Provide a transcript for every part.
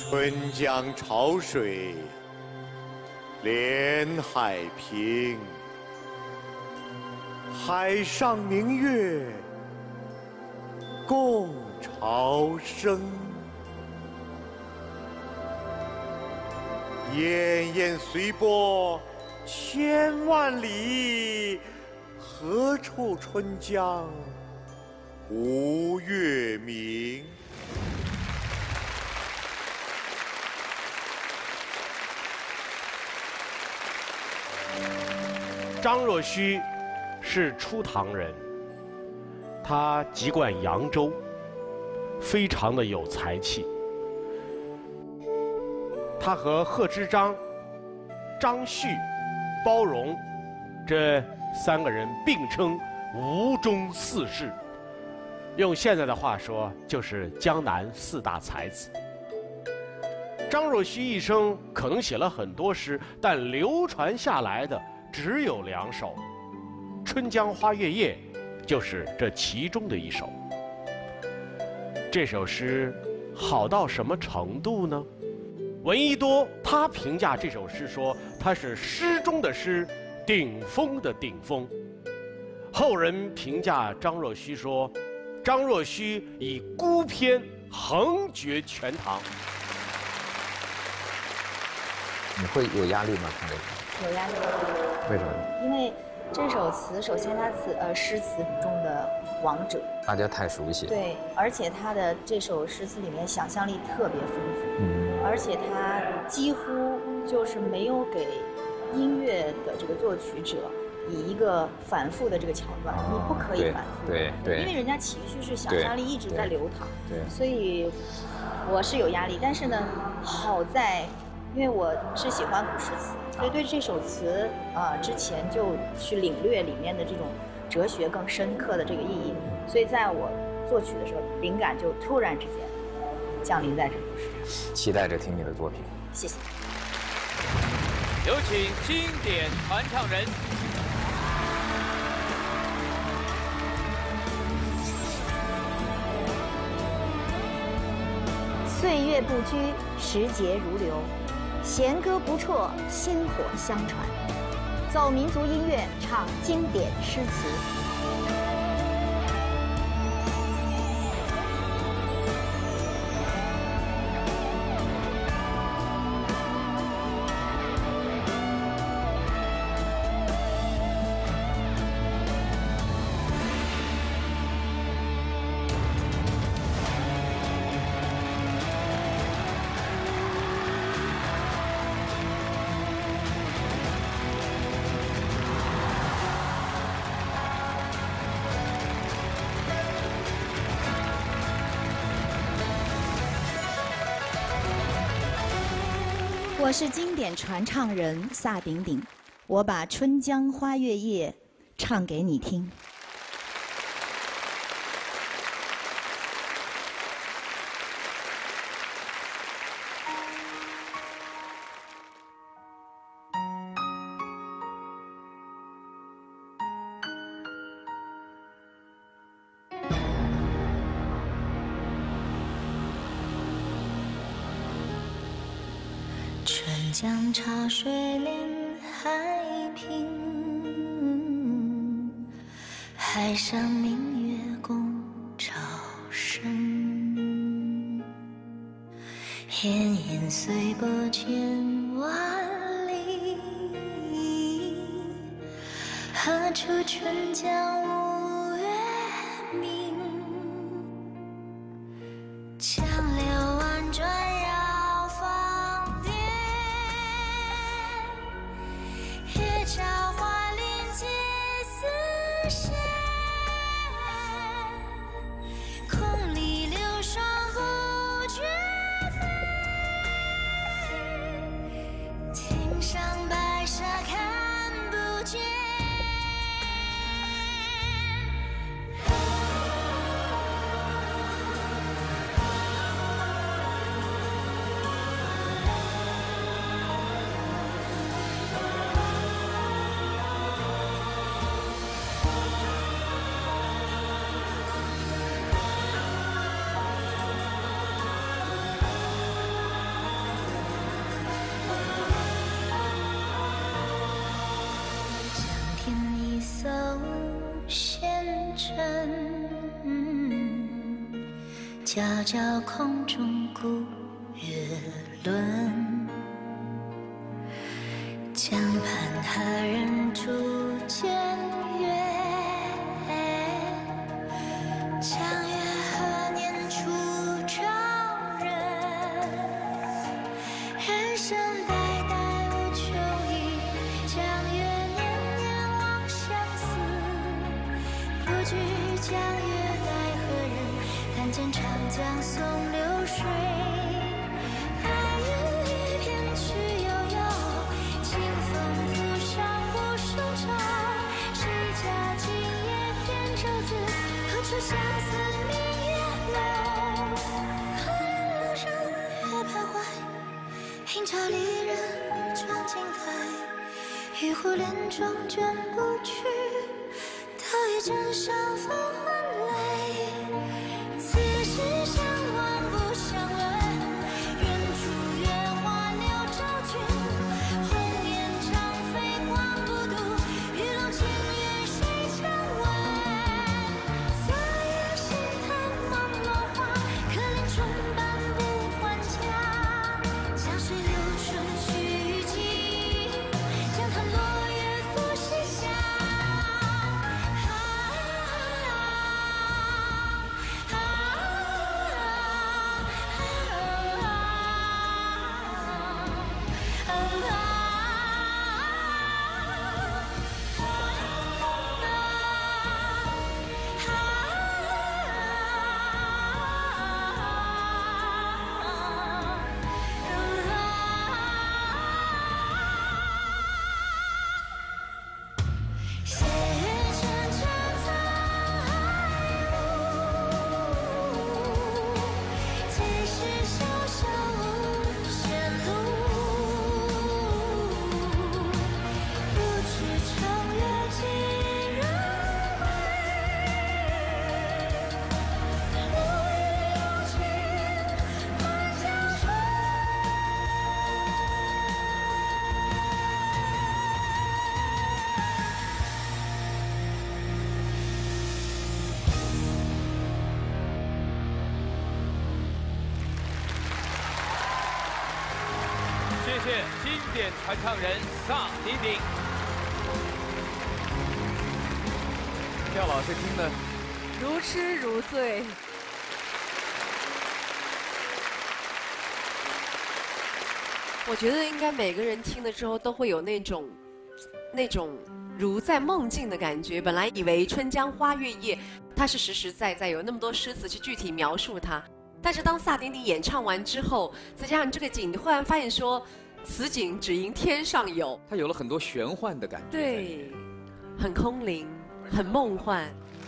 春江潮水连海平，海上明月共潮生。滟滟随波千万里，何处春江无月明？ 张若虚是初唐人，他籍贯扬州，非常的有才气。他和贺知章、张旭、包容这3个人并称吴中4士，用现在的话说，就是江南4大才子。张若虚一生可能写了很多诗，但流传下来的只有2首，《春江花月夜》就是这其中的一首。这首诗好到什么程度呢？闻一多他评价这首诗说，它是诗中的诗，顶峰的顶峰。后人评价张若虚说，张若虚以孤篇横绝全唐。 你会有压力吗？看这个有压力。 为什么？ 因为这首词，首先它诗词中的王者， 大家太熟悉。 对，而且他的这首诗词里面想象力特别丰富，而且他几乎就是没有给音乐的这个作曲者以一个反复的这个桥段，你不可以反复， 对， 因为人家情绪是想象力一直在流淌， 对， 所以我是有压力，但是呢，好在。因为我是喜欢古诗词，所以对这首词之前就去领略里面的这种哲学更深刻的这个意义，所以在我作曲的时候，灵感就突然之间降临在这首诗。 期待着听你的作品。 谢谢。 有请经典传唱人。 岁月不居，时节如流。弦歌不辍，薪火相传，奏民族音乐，唱经典诗词。我是经典传唱人萨顶顶，我把《春江花月夜》唱给你听。 春江潮水连海平，海上明月共潮生。滟滟随波千万里，何处春江无月明？江流婉转绕芳甸，夜照花林皆似霰。空里流霜不觉飞，汀上白沙看不见。 皎皎空中古月轮，江畔何人初见月？江月何年初照人？人生代代无穷已，江月年年望相思。不知江月待何人？看见长江送流水。爱与一片去悠悠，清风拂上不收愁。谁家今夜扁舟子？何处相思明月楼？可怜路上月徘徊，应照离人妆镜台。玉壶帘中卷不去，倒也枕上风昏泪。此时相望不相问，远处月华流照君。红颜长飞光不度，玉楼清月谁曾闻？昨夜心叹梦落花，可怜春半不还家。江水流春去尽，江潭落月复西下。斜沉沉彩雾，几时潇潇无限路？不知长月几人归？路已有尽还乡春。 谢谢经典传唱人萨顶顶。廖老师听了如痴如醉。我觉得应该每个人听了之后都会有那种如在梦境的感觉。本来以为《春江花月夜》它是实实在在有那么多诗词去具体描述它，但是当萨顶顶演唱完之后，再加上这个景，你忽然发现说，此景只应天上有。 它有了很多玄幻的感觉。 对，很空灵，很梦幻。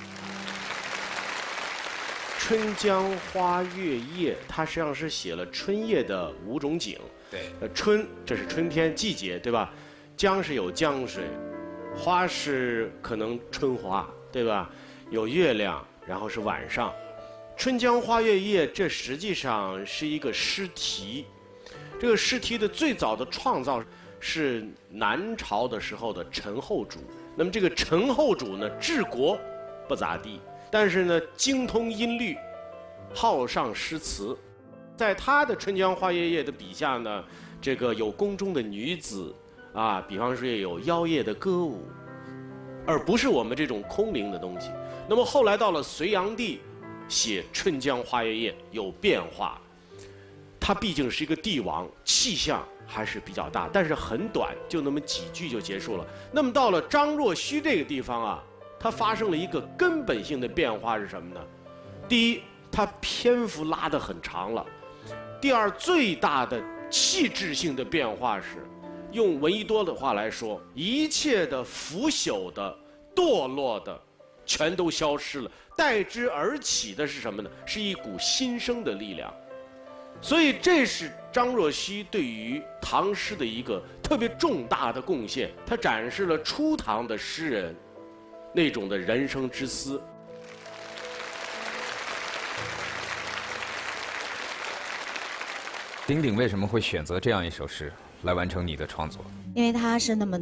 《春江花月夜》，它实际上是写了春夜的5种景。 对， 春这是春天季节，对吧？江是有江水，花是可能春花，对吧？有月亮，然后是晚上。《春江花月夜》这实际上是一个诗题，这个诗题的最早的创造是南朝的时候的陈后主。那么这个陈后主呢，治国不咋地，但是呢，精通音律，好上诗词。在他的《春江花月夜》的笔下呢，这个有宫中的女子啊，比方说也有妖艳的歌舞，而不是我们这种空灵的东西。那么后来到了隋炀帝，写《春江花月夜》有变化，他毕竟是一个帝王，气象还是比较大，但是很短，就那么几句就结束了。那么到了张若虚这个地方啊，它发生了一个根本性的变化是什么呢？第一，它篇幅拉得很长了；第二，最大的气质性的变化是，用闻一多的话来说，一切的腐朽的、堕落的，全都消失了，代之而起的是什么呢？是一股新生的力量。所以这是张若虚对于唐诗的一个特别重大的贡献，他展示了初唐的诗人那种的人生之思。 鼎鼎为什么会选择这样一首诗来完成你的创作？ 因为它是那么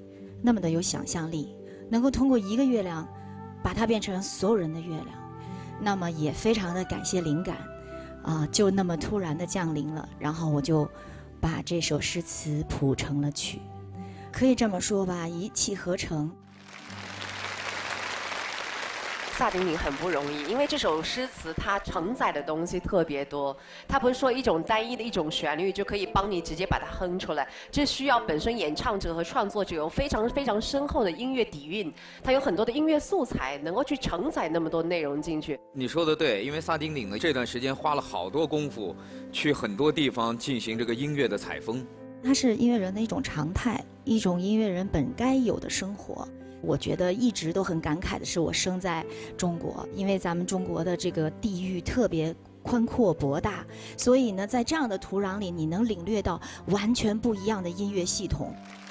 的有想象力，能够通过一个月亮，把它变成所有人的月亮。 那么也非常的感谢灵感，就那么突然的降临了，然后我就把这首诗词谱成了曲，可以这么说吧，一气呵成。 萨顶顶很不容易，因为这首诗词它承载的东西特别多，它不是说一种单一的一种旋律就可以帮你直接把它哼出来，这需要本身演唱者和创作者有非常非常深厚的音乐底蕴，它有很多的音乐素材能够去承载那么多内容进去。 你说的对，因为萨顶顶呢这段时间花了好多功夫，去很多地方进行这个音乐的采风。 它是音乐人的一种常态，一种音乐人本该有的生活。我觉得一直都很感慨的是，我生在中国，因为咱们中国的这个地域特别宽阔博大，所以呢，在这样的土壤里，你能领略到完全不一样的音乐系统。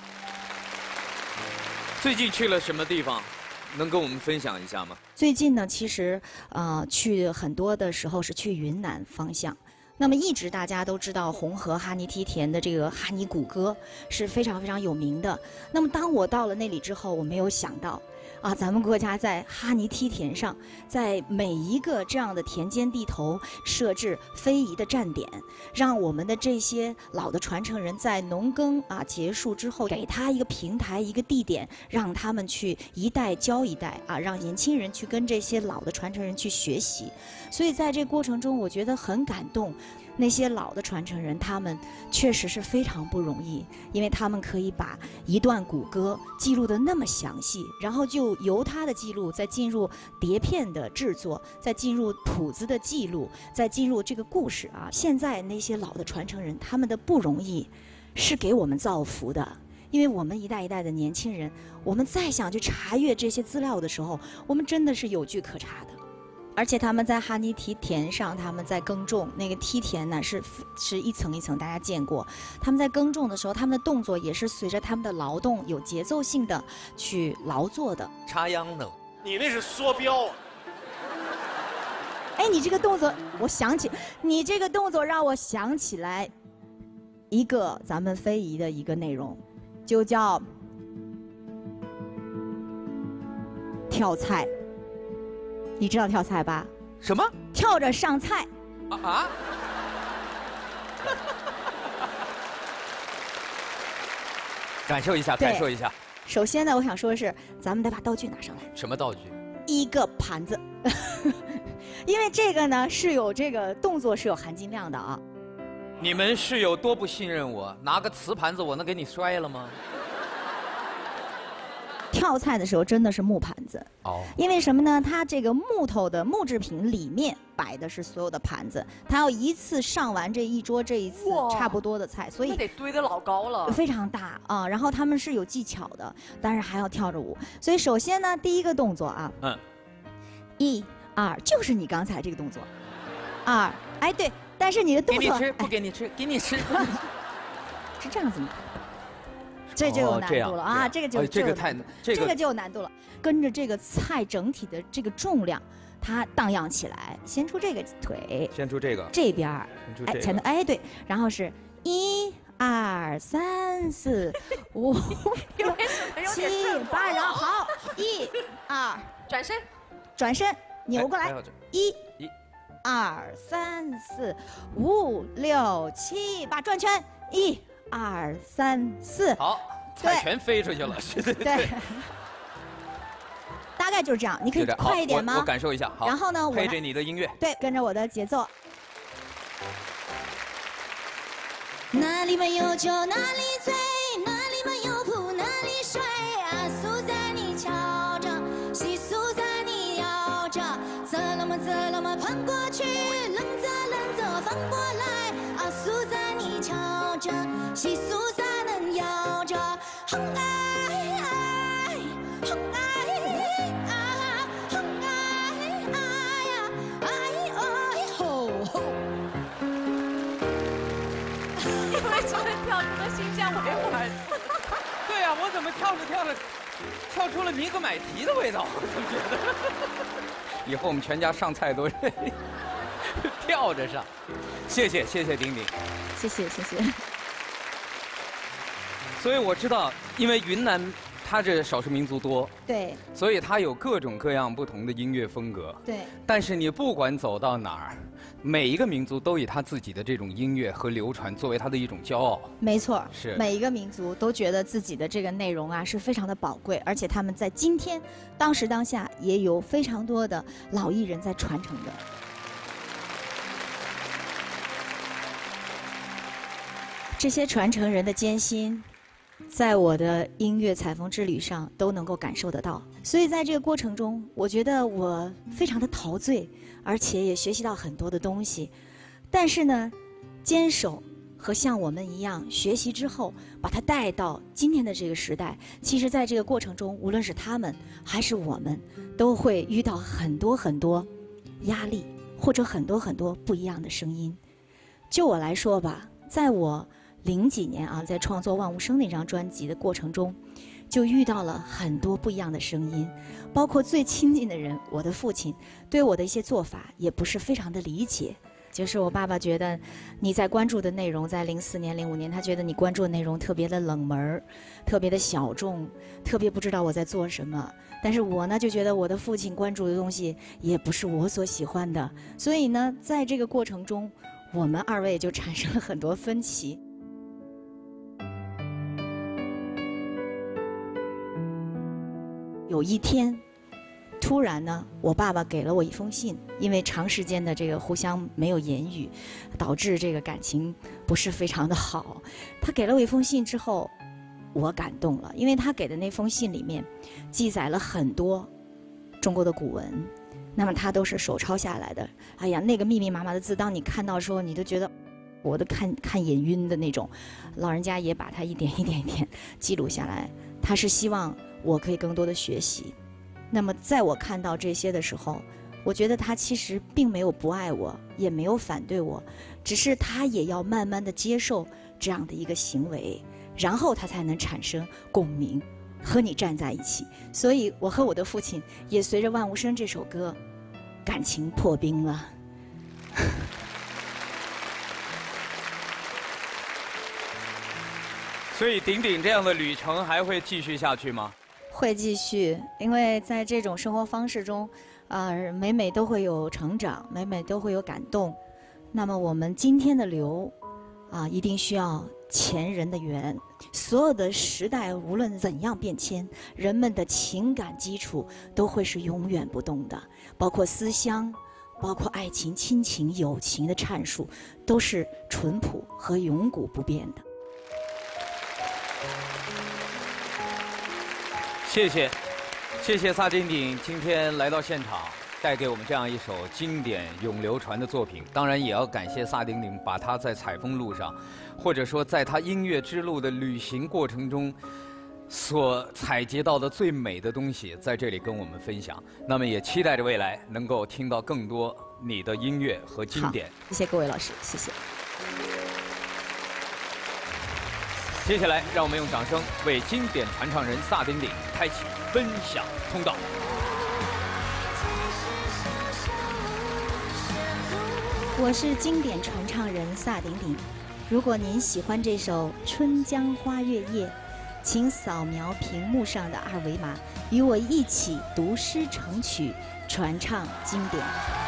最近去了什么地方？能跟我们分享一下吗？ 最近呢，其实去很多的时候是去云南方向。那么一直大家都知道红河哈尼梯田的这个哈尼古歌是非常非常有名的。那么当我到了那里之后，我没有想到，咱们国家在哈尼梯田上，在每一个这样的田间地头设置非遗的站点，让我们的这些老的传承人在农耕结束之后，给他一个平台、一个地点，让他们去一代教一代让年轻人去跟这些老的传承人去学习。所以在这个过程中，我觉得很感动。那些老的传承人，他们确实是非常不容易，因为他们可以把一段古歌记录得那么详细，然后就由他的记录再进入碟片的制作，再进入谱子的记录，再进入这个故事现在那些老的传承人，他们的不容易是给我们造福的。因为我们一代一代的年轻人，我们再想去查阅这些资料的时候，我们真的是有据可查的。而且他们在哈尼梯田上，他们在耕种，那个梯田呢是一层一层，大家见过。他们在耕种的时候，他们的动作也是随着他们的劳动有节奏性的去劳作的。 插秧呢？ 你那是缩标。 哎，你这个动作，你这个动作让我想起来一个咱们非遗的一个内容，就叫跳菜。你知道跳菜吧？ 什么？ 跳着上菜。 感受一下，感受一下。 首先呢，我想说的是，咱们得把道具拿上来。 什么道具？ 一个盘子，因为这个呢是有这个动作是有含金量的你们是有多不信任我？拿个瓷盘子，我能给你摔了吗？ 跳菜的时候真的是木盘子因为什么呢？它这个木头的木制品里面摆的是所有的盘子，它要一次上完这一桌这一次差不多的菜，所以那得堆得老高了， 非常大然后他们是有技巧的，当然还要跳着舞。所以首先呢，第一个动作1、2，就是你刚才这个动作，2，哎对，但是你的动作给你吃不给你吃，给你吃， 是这样子吗？这就有难度了这个就这个就有难度了。跟着这个菜整体的这个重量，它荡漾起来，先出这个腿， 先出这个这边前头对，然后是1、2、3、4、5、6、7、8，然后好1、2，转身扭过来，1、2、3、4、5、6、7、8，转圈1、2、3、4， 好，菜全飞出去了。 对，大概就是这样。你可以快一点吗？ 我感受一下。好， 然后呢， 配着你的音乐， 对，跟着我的节奏。哪里没有酒哪里醉，哪里没有谱哪里睡素在你瞧着，细素在你摇着，怎么翻过去，冷着翻过来素在你瞧着，细素在能摇着，哼跳出了新疆维吾尔自。 对呀，我怎么跳着跳出了尼格买提的味道？我怎么觉得？以后我们全家上菜都是跳着上。谢谢丁丁， 谢谢。 所以我知道，因为云南他这少数民族多， 对， 所以他有各种各样不同的音乐风格。 对。 但是你不管走到哪儿，每一个民族都以他自己的这种音乐和流传作为他的一种骄傲。 没错， 是每一个民族都觉得自己的这个内容啊是非常的宝贵，而且他们在今天、当时当下也有非常多的老艺人在传承的。这些传承人的艰辛，在我的音乐采风之旅上都能够感受得到。所以在这个过程中，我觉得我非常的陶醉，而且也学习到很多的东西。但是呢，坚守和像我们一样学习之后，把它带到今天的这个时代，其实在这个过程中，无论是他们还是我们，都会遇到很多很多压力，或者很多很多不一样的声音。就我来说吧，在我00几年啊，在创作《万物生》那张专辑的过程中，就遇到了很多不一样的声音，包括最亲近的人，我的父亲对我的一些做法也不是非常的理解。就是我爸爸觉得你在关注的内容，在04年、05年，他觉得你关注的内容特别的冷门，特别的小众，特别不知道我在做什么。但是我呢，就觉得我的父亲关注的东西也不是我所喜欢的，所以呢，在这个过程中，我们二位就产生了很多分歧。有一天，突然呢，我爸爸给了我一封信，因为长时间的这个互相没有言语，导致这个感情不是非常的好。他给了我一封信之后，我感动了，因为他给的那封信里面记载了很多中国的古文，那么他都是手抄下来的。哎呀，那个密密麻麻的字，当你看到的时候，你都觉得我都看眼晕的那种。老人家也把它一点一点记录下来，他是希望我可以更多的学习。那么在我看到这些的时候，我觉得他其实并没有不爱我，也没有反对我，只是他也要慢慢的接受这样的一个行为，然后他才能产生共鸣，和你站在一起。所以我和我的父亲也随着《万物生》这首歌感情破冰了。 所以鼎鼎这样的旅程还会继续下去吗？ 会继续，因为在这种生活方式中，每每都会有成长，每每都会有感动。那么我们今天的流，一定需要前人的缘。所有的时代无论怎样变迁，人们的情感基础都会是永远不动的，包括思乡，包括爱情、亲情、友情的阐述，都是淳朴和永古不变的。 谢谢萨顶顶今天来到现场，带给我们这样一首经典永流传的作品。当然也要感谢萨顶顶把他在采风路上，或者说在他音乐之路的旅行过程中所采集到的最美的东西，在这里跟我们分享。那么也期待着未来能够听到更多你的音乐和经典。 谢谢各位老师，谢谢。 接下来，让我们用掌声为经典传唱人萨顶顶开启分享通道。 我是经典传唱人萨顶顶。如果您喜欢这首《春江花月夜》，请扫描屏幕上的2维码，与我一起读诗成曲，传唱经典。